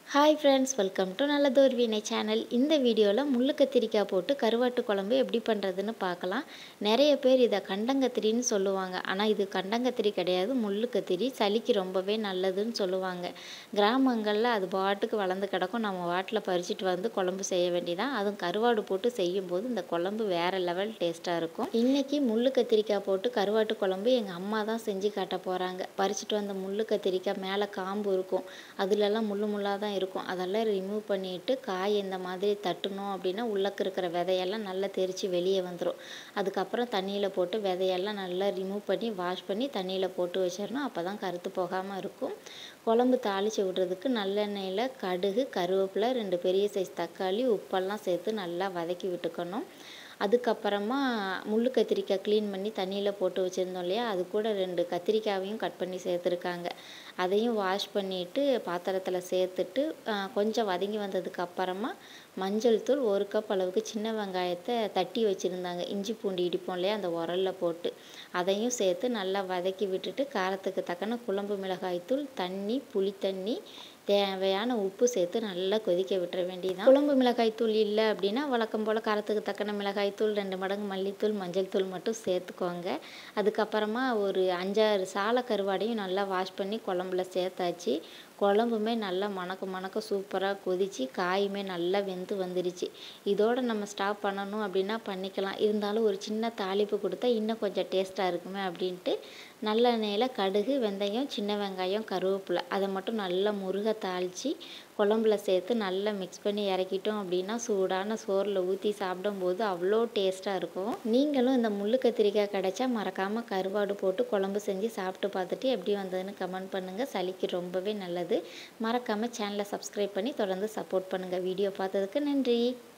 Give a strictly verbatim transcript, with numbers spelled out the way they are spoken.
Hi friends, welcome to நல்லதொரு வினை channel. இந்த வீடியோவில் முள்ளு கத்திரிக்காய் போட்டு கருவாட்டு குழம்பு எப்படி பண்ணுறதுன்னு பார்க்கலாம். நிறைய பேர் இதை கண்டங்கத்திரின்னு சொல்லுவாங்க. ஆனால் இது கண்டங்கத்திரி கிடையாது, முள்ளு கத்திரி. சளிக்கு ரொம்பவே நல்லதுன்னு சொல்லுவாங்க. கிராமங்களில் அது பாட்டுக்கு வளர்ந்து கிடக்கும். நம்ம வாட்டில் பறிச்சுட்டு வந்து குழம்பு செய்ய வேண்டியதான். அதுவும் கருவாடு போட்டு செய்யும்போது இந்த குழம்பு வேறு லெவல் டேஸ்ட்டாக இருக்கும். இன்றைக்கி முள்ளு கத்திரிக்காய் போட்டு கருவாட்டு குழம்பு எங்கள் அம்மா தான் செஞ்சு காட்ட போகிறாங்க. பறிச்சுட்டு வந்த முள்ளு கத்திரிக்காய் மேலே காம்பு இருக்கும், அதுலெல்லாம் முள்ளு முள்ளாக தான் இருக்கும். அதெல்லாம் ரிமூவ் பண்ணிவிட்டு காய் இந்த மாதிரி தட்டணும் அப்படின்னா உள்ளக்க இருக்கிற விதையெல்லாம் நல்லா தெரித்து வெளியே வந்துடும். அதுக்கப்புறம் தண்ணியில் போட்டு விதையெல்லாம் நல்லா ரிமூவ் பண்ணி வாஷ் பண்ணி தண்ணியில் போட்டு வச்சிடணும். அப்போ தான் கருத்து போகாமல் இருக்கும். குழம்பு தாளித்து விடுறதுக்கு நல்லெண்ணெயில் கடுகு, கருவேப்பிலை, ரெண்டு பெரிய சைஸ் தக்காளி, உப்பெல்லாம் சேர்த்து நல்லா வதக்கி விட்டுக்கணும். அதுக்கப்புறமா முள்ளு கத்திரிக்காய் க்ளீன் பண்ணி தண்ணியில் போட்டு வச்சுருந்தோம் இல்லையா, அது கூட ரெண்டு கத்திரிக்காயையும் கட் பண்ணி சேர்த்துருக்காங்க. அதையும் வாஷ் பண்ணிவிட்டு பாத்திரத்தில் சேர்த்துட்டு கொஞ்சம் வதங்கி வந்ததுக்கு அப்புறமா மஞ்சள் தூள், ஒரு கப் அளவுக்கு சின்ன வெங்காயத்தை தட்டி வச்சுருந்தாங்க, இஞ்சி பூண்டு இடிப்போம் இல்லையா அந்த உரலில் போட்டு, அதையும் சேர்த்து நல்லா வதக்கி விட்டுட்டு காரத்துக்கு தக்கன குழம்பு மிளகாய் தூள், தண்ணி, புளி தண்ணி, தேவையான உப்பு சேர்த்து நல்லா கொதிக்க விட்டுற வேண்டியதான். குழம்பு மிளகாய் தூள் இல்லை அப்படின்னா வழக்கம் போல் காரத்துக்கு தக்கன மிளகாய் தூள், ரெண்டு மடங்கு மல்லித்தூள், மஞ்சள் தூள் மட்டும் சேர்த்துக்கோங்க. அதுக்கப்புறமா ஒரு அஞ்சாறு சாலை கருவாடையும் நல்லா வாஷ் பண்ணி குழம்புல சேர்த்தாச்சு. குழம்புமே நல்லா மணக்க மணக்க சூப்பராக கொதித்து காயுமே நல்லா வெந்து வந்துடுச்சு. இதோடு நம்ம ஸ்டாப் பண்ணணும் அப்படின்னா பண்ணிக்கலாம். இருந்தாலும் ஒரு சின்ன தாளிப்பு கொடுத்தா இன்னும் கொஞ்சம் டேஸ்ட்டாக இருக்குமே அப்படின்ட்டு நல்லெண்ணெயில் கடுகு, வெந்தயம், சின்ன வெங்காயம், கருவேப்பிலை அதை மட்டும் நல்லா முருக தாளித்து குழம்புல சேர்த்து நல்லா மிக்ஸ் பண்ணி இறக்கிட்டோம் அப்படின்னா சூடான சோறில் ஊற்றி சாப்பிடும்போது அவ்வளோ டேஸ்ட்டாக இருக்கும். நீங்களும் இந்த முள்ளு கத்திரிக்காய் கிடைச்சா மறக்காமல் கருவாடு போட்டு குழம்பு செஞ்சு சாப்பிட்டு பார்த்துட்டு எப்படி வந்ததுன்னு கமெண்ட் பண்ணுங்கள். சளிக்கு ரொம்பவே நல்லது. மறக்காமல் சேனலை சப்ஸ்கிரைப் பண்ணி தொடர்ந்து சப்போர்ட் பண்ணுங்கள். வீடியோ பார்த்ததுக்கு நன்றி.